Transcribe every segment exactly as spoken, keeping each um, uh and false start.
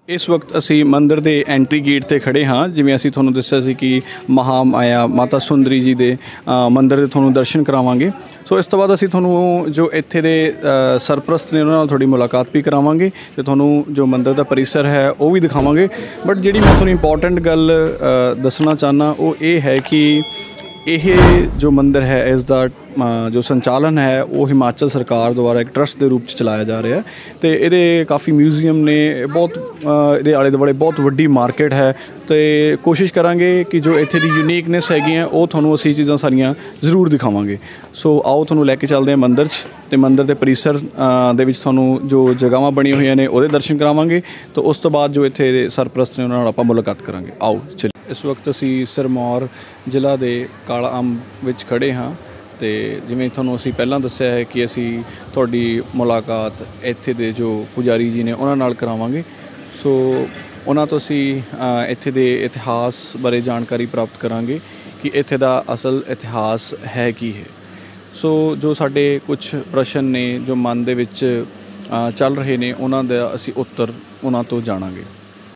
इस वक्त असी मंदिर के एंट्री गेट पर खड़े हाँ। जिवें असी तुहानूं दस्सिया सी कि महामाया माता सुंदरी जी के मंदिर के तुहानूं दर्शन करावांगे। सो इस तो बाद असी तुहानूं जो इत्थे दे सरप्रस्त ने उन्हां नाल थोड़ी मुलाकात भी करावांगे ते तुहानूं जो मंदिर का परिसर है वो भी दिखावांगे। बट जिहड़ी मैं तुहानूं इंपॉर्टेंट गल दसना चाहना वो ये है कि यह जो मंदिर है इसका जो संचालन है वो हिमाचल सरकार द्वारा एक ट्रस्ट के रूप में चलाया जा रहा है। तो ये काफ़ी म्यूजियम ने बहुत ये आले दुआले बहुत वड्डी मार्केट है। तो कोशिश करांगे कि जो इत्थे दी यूनीकनेस हैगी है वो तुहानूं असी चीज़ां सारियां जरूर दिखावांगे। सो आओ तुहानूं लैके चलते हैं मंदिर च ते मंदिर के परिसर दे विच तुहानूं जो जगहां बनी हुई ने उहदे दर्शन करावांगे। तो उस तो बाद जो इत्थे दे सरप्रस्त ने उन्हां नाल आपां मुलाकात करांगे। आओ चलिए। इस वक्त असी सिरमौर जिला के काला अंब विच खड़े हाँ। तो जिवें तुहानूं असी पहलां दस्सिया है कि असी तुहाडी मुलाकात इत्थे दे जो पुजारी जी ने उन्हां नाल करावांगे। सो उन्हां तो असी इत्थे दे इतिहास बारे जानकारी प्राप्त करांगे कि इत्थे दा असल इतिहास है की है। सो जो साडे कुछ प्रश्न ने जो मन दे विच चल रहे ने उन्हां दा असी उत्तर उन्हां तो जाणांगे।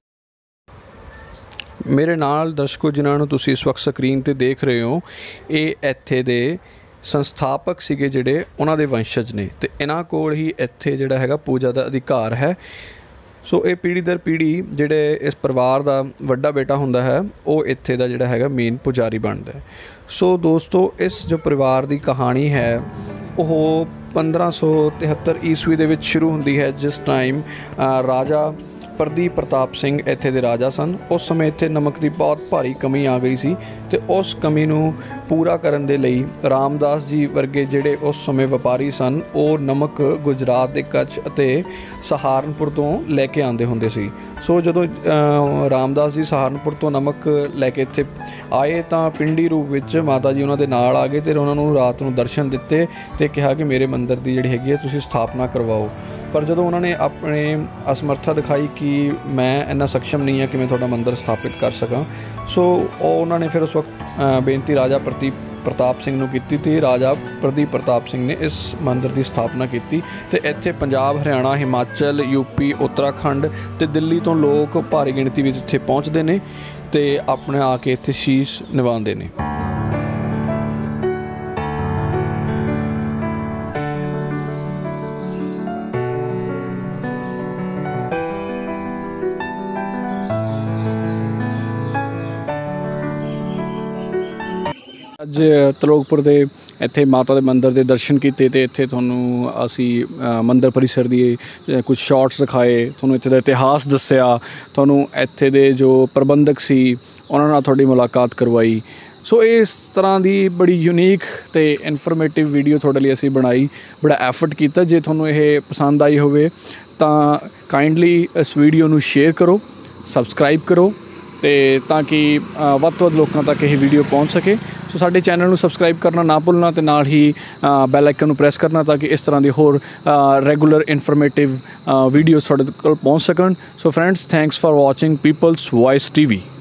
मेरे नाल दर्शकों जिन्हां नूं तुसीं इस वक्त स्क्रीन ते देख रहे हो ये इत्थे दे संस्थापक सीगे जिहड़े उन्हां दे वंशज ने ते इन्हां कोल ही इत्थे जिहड़ा हैगा पूजा का अधिकार है। सो ये पीढ़ी दर पीढ़ी जिहड़े इस परिवार का वड्डा बेटा हुंदा है वो इत्थे दा जिहड़ा हैगा मेन पुजारी बनदा है। सो दोस्तों इस जो परिवार की कहानी है वो पंद्रह सौ तिहत्तर ईस्वी दे विच शुरू हुंदी है जिस टाइम राजा प्रदीप प्रताप सिंह इत्थे दे राजा सन। उस समय इत्थे नमक की बहुत भारी कमी आ गई सी ते उस कमी नूं पूरा करन दे लई रामदास जी वर्गे जिहड़े उस समय व्यापारी सन वो नमक गुजरात के कच्छ अते सहारनपुर तो लैके आंदे हुंदे सी। सो जदों रामदास जी सहारनपुर तो नमक लैके इत्थे आए तां पिंडी रूप विच माता जी उन्हां दे नाल आ गए ते उन्हां नूं रात नूं दर्शन दित्ते ते कहा कि मेरे मंदिर की जिहड़ी हैगी है तुसीं स्थापना करवाओ। पर जदों उन्होंने अपने असमर्था दिखाई कि मैं इन्ना सक्षम नहीं है कि मैं थोड़ा मंदिर स्थापित कर सकां। सो उन्होंने फिर उस वक्त बेनती राजा प्रदीप प्रताप सिंह नूं कीती थी। राजा प्रदीप प्रताप सिंह ने इस मंदिर की स्थापना की ते इत्थे पंजाब हरियाणा हिमाचल यूपी उत्तराखंड ते दिल्ली तो लोग भारी गिणती विच इत्थे पहुँचते हैं ते अपने आके इत्थे शीश निवाते हैं। अज तलोकपुर के इत्थे माता के मंदिर के दर्शन किए तो इत्थे तुहानूं असी मंदिर परिसर दी कुछ शॉट्स दिखाए, तुहानूं इत्थे दा इतिहास दस्सिया, तुहानूं इत्थे दे जो प्रबंधक सी उन्हां नाल तुहाडी मुलाकात करवाई। सो इस तरह की बड़ी यूनीक तो इनफॉर्मेटिव वीडियो तुहाडे लई असी बनाई, बड़ा एफर्ट किया। जे तुहानूं ये पसंद आई होवे तां काइंडली इस वीडियो नूं शेयर करो, सबसक्राइब करो ते ताकि वध तो वध लोकां तक यह वीडियो पहुँच सके। सो साडे चैनल नूं सबसक्राइब करना ना भुलना ते नाल ही बैल आइकन नूं प्रेस करना ताकि इस तरह की होर रेगूलर इनफॉर्मेटिव वीडियोज़ तुहाडे कोल पहुँच सकन। So friends, thanks for watching people's voice TV.